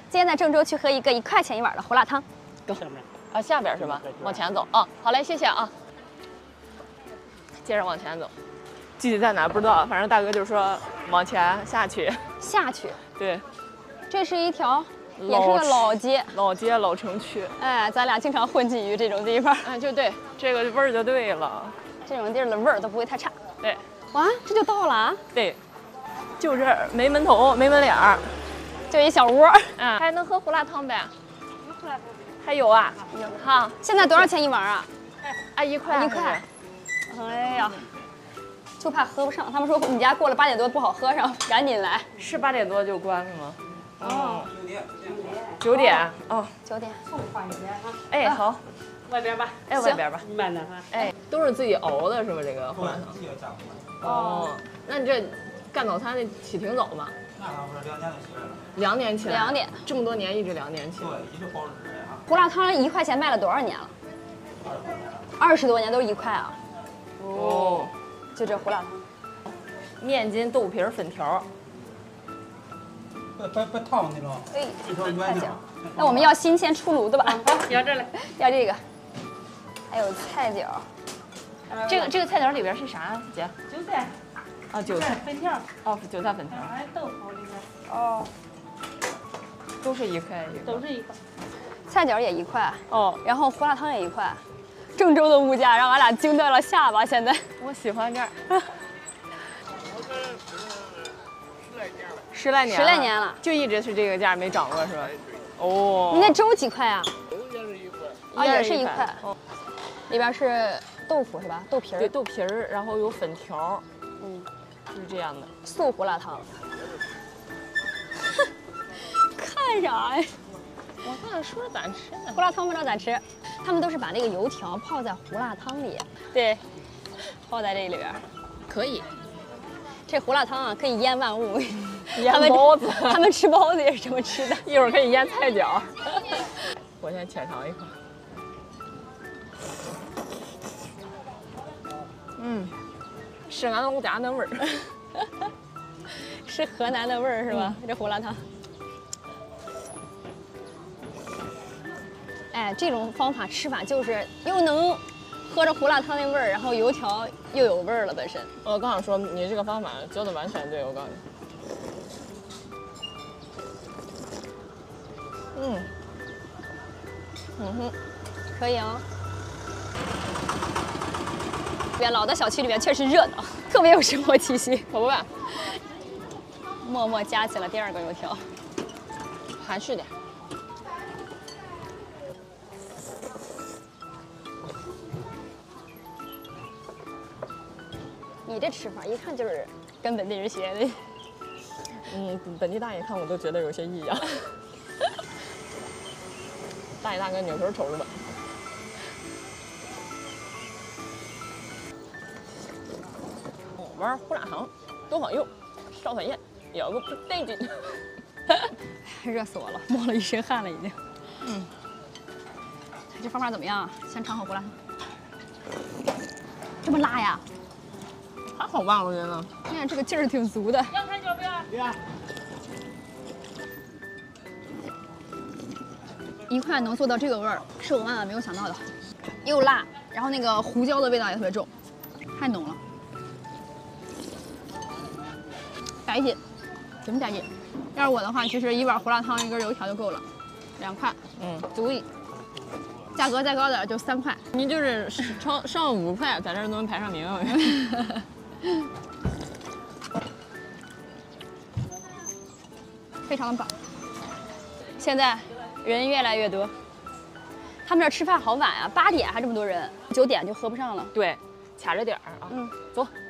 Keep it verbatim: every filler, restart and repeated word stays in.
今天在郑州去喝一个一块钱一碗的胡辣汤。 走下面啊，下边是吧？往前走啊。好嘞，谢谢啊。接着往前走，具体在哪不知道，反正大哥就说往前下去。 下去。 对， 这是一条，也是个老街。 老街老城区。 哎，咱俩经常混迹于这种地方。 哎，就对，这个味儿就对了。 这种地儿的味儿都不会太差。 对。 哇，这就到了啊。 对。就这儿，没门头，没门脸儿， 就一小窝。 嗯，还能喝胡辣汤呗？还有啊？有。好， 现在多少钱一碗啊？ 啊，一块。 一块。哎呀，就怕喝不上。他们说你家过了八点多不好喝上，赶紧来。 是八点多就关了吗？ 哦。 九点。九点。哦。 九点。 送花一点啊。 哎，好。 外边吧。 哎，外边吧。 慢点哈。 哎，都是自己熬的是吧？这个胡辣汤。哦，那你这。干早餐得起挺早吧？ 那还不是两点就起来了。 两点起来。 两点。 这么多年一直两点起。 对，一直包着吃啊。 胡辣汤一块钱卖了多少年了？二十多年都是一块啊。 哦。 就这胡辣汤。 面筋、豆皮、粉条。 别别别烫那种。 哎， 一条圆条。 那我们要新鲜出炉的吧？ 要这来。 要这个。还有菜饺。 这个这个菜饺里边是啥，姐？ 韭菜。 啊，韭菜粉条。 哦，韭菜粉条。 还有豆腐里边。 哦。 都是一块一个。 都是一块。 菜饺也一块。 哦。 然后胡辣汤也一块。郑州的物价让俺俩惊掉了下巴。现在。 我喜欢这儿。十来年。 十来年了。 就一直是这个价，没涨过是吧？哦。 你那粥几块啊？ 也是一块。 啊，也是一块。哦。里边是豆腐是吧？豆皮儿。 对，豆皮儿，然后有粉条。 嗯。 就是这样的素胡辣汤。看啥呀？ 我看说是咋吃呢？ 胡辣汤不知道咋吃，他们都是把那个油条泡在胡辣汤里，对，泡在这里边。 可以。 这胡辣汤啊，可以腌万物。 腌包子。 他们吃包子也是这么吃的。 一会儿可以腌菜饺。我先浅尝一口。嗯。是俺老家那味儿， 是河南的味儿是吧？嗯、这胡辣汤。哎，这种方法吃法就是又能喝着胡辣汤那味儿，然后油条又有味儿了本身。 我刚想说你这个方法教的完全对，我告诉你。嗯，嗯哼， 可以啊。边老的小区里面确实热闹，特别有生活气息， 可不呗。 默默夹起了第二个油条， 含蓄点。 你这吃法一看就是跟本地人学的。 嗯，本地大爷看我都觉得有些异样。大爷大哥扭头瞅着吧。玩胡辣汤，多放油，少算盐，要个不带劲。 热死我了，冒了一身汗了已经。嗯，这方法怎么样啊？先尝口胡辣汤。这么辣呀？ 还好吧，我觉得。 你看这个劲儿挺足的。 要菜饺不要？ 要。 一块能做到这个味儿，是我万万没有想到的。又辣，然后那个胡椒的味道也特别重，太浓了。带劲，真带劲！要是我的话，其实一碗胡辣汤一根油条就够了，两块， 嗯， 足以。价格再高点就三块。 你就是上上五块，在这儿都能排上名。 非常的棒。现在人越来越多，他们这吃饭好晚啊，八点还这么多人，九点就喝不上了。 对，卡着点儿啊。 嗯， 走。